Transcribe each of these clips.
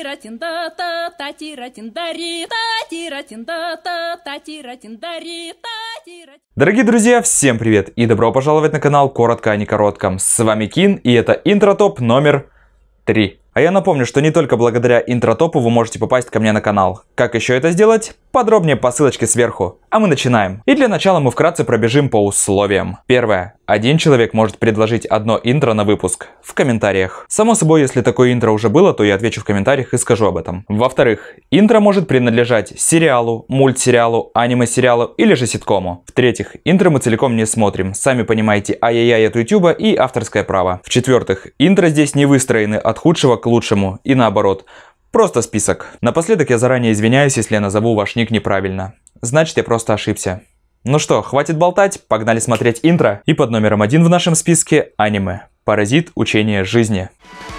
Дорогие друзья, всем привет и добро пожаловать на канал Коротко о некоротком. С вами Кин и это интро-топ номер 3. А я напомню, что не только благодаря интро-топу вы можете попасть ко мне на канал. Как еще это сделать? Подробнее по ссылочке сверху. А мы начинаем. И для начала мы вкратце пробежим по условиям. Первое. Один человек может предложить одно интро на выпуск в комментариях. Само собой, если такое интро уже было, то я отвечу в комментариях и скажу об этом. Во-вторых, интро может принадлежать сериалу, мультсериалу, аниме-сериалу или же ситкому. В-третьих, интро мы целиком не смотрим. Сами понимаете, ай-яй-яй от ютуба и авторское право. В-четвертых, интро здесь не выстроены от худшего к лучшему и наоборот. Просто список. Напоследок я заранее извиняюсь, если я назову ваш ник неправильно. Значит, я просто ошибся. Ну что, хватит болтать, погнали смотреть интро. И под номером 1 в нашем списке аниме «Паразит. Учение жизни».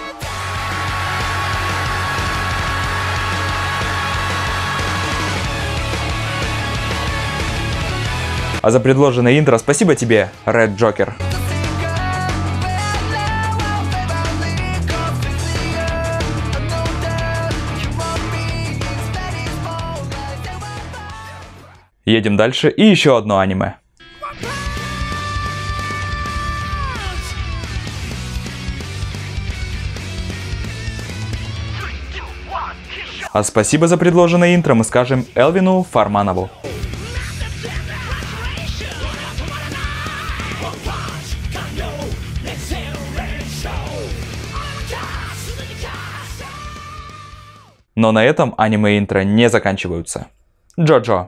А за предложенное интро спасибо тебе, Red Joker. Едем дальше и еще одно аниме. А спасибо за предложенное интро мы скажем Элвину Фарманову. Но на этом аниме-интро не заканчиваются. Джоджо.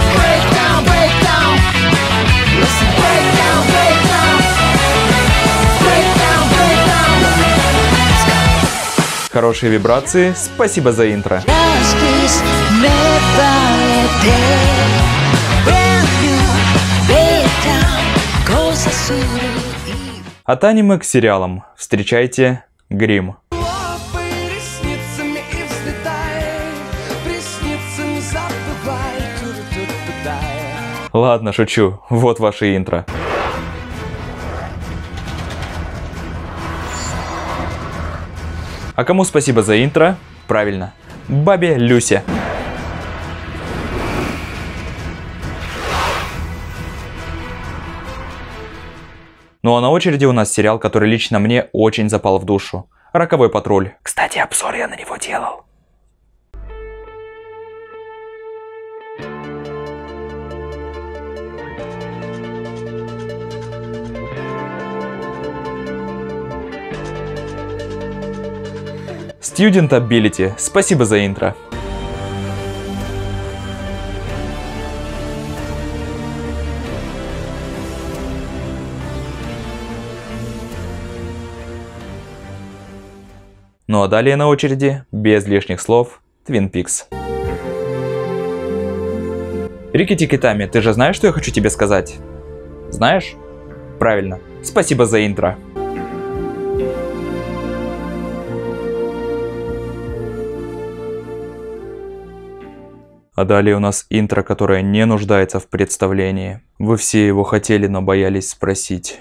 Хорошие вибрации, спасибо за интро. От аниме к сериалам. Встречайте Гримм. Ладно, шучу. Вот ваше интро. А кому спасибо за интро? Правильно, бабе Люсе. Ну а на очереди у нас сериал, который лично мне очень запал в душу. «Роковой патруль». Кстати, обзор я на него делал. Student Ability. Спасибо за интро. Ну а далее на очереди, без лишних слов, Twin Peaks. Рикки-тикки Тами, ты же знаешь, что я хочу тебе сказать? Знаешь? Правильно. Спасибо за интро. А далее у нас интро, которое не нуждается в представлении. Вы все его хотели, но боялись спросить.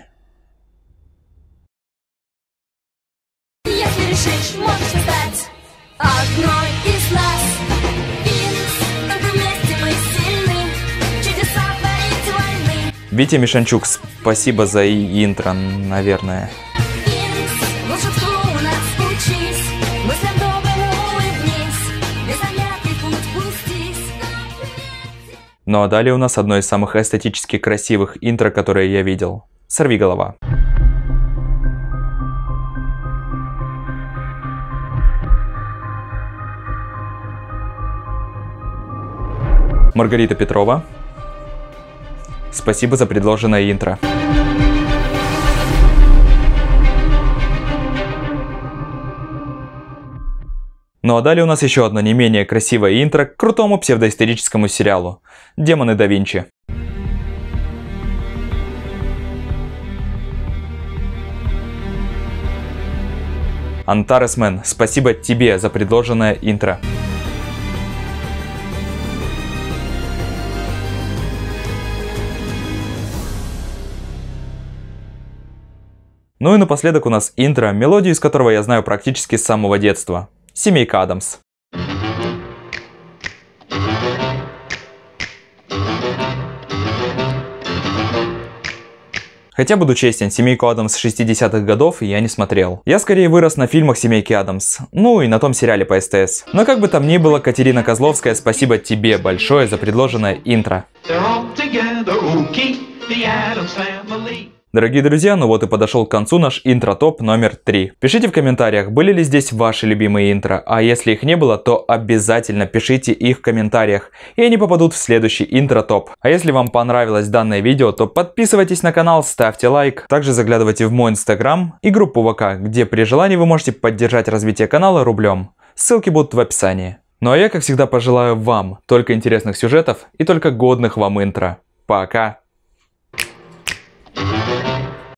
Если решишь, можешь стать одной из нас. Винкс, только вместе мы сильны. Чудеса творить войны. Витя Мишанчук, спасибо за интро, наверное. Винкс, волшебству у нас учись. Мыслям добрым улыбнись. Беззаметный путь пустись. Ну а далее у нас одно из самых эстетически красивых интро, которые я видел. «Сорвиголова». Маргарита Петрова. Спасибо за предложенное интро. Ну а далее у нас еще одно не менее красивое интро к крутому псевдоисторическому сериалу «Демоны да Винчи». Антарес Мэн, спасибо тебе за предложенное интро. Ну и напоследок у нас интро, мелодию из которого я знаю практически с самого детства. Семейка Адамс. Хотя, буду честен, «Семейку Адамс» 60-х годов я не смотрел. Я скорее вырос на фильмах «Семейки Адамс», ну и на том сериале по СТС. Но как бы там ни было, Катерина Козловская, спасибо тебе большое за предложенное интро. Дорогие друзья, ну вот и подошел к концу наш интро-топ номер 3. Пишите в комментариях, были ли здесь ваши любимые интро, а если их не было, то обязательно пишите их в комментариях, и они попадут в следующий интро-топ. А если вам понравилось данное видео, то подписывайтесь на канал, ставьте лайк, также заглядывайте в мой инстаграм и группу ВК, где при желании вы можете поддержать развитие канала рублем. Ссылки будут в описании. Ну а я, как всегда, пожелаю вам только интересных сюжетов и только годных вам интро. Пока!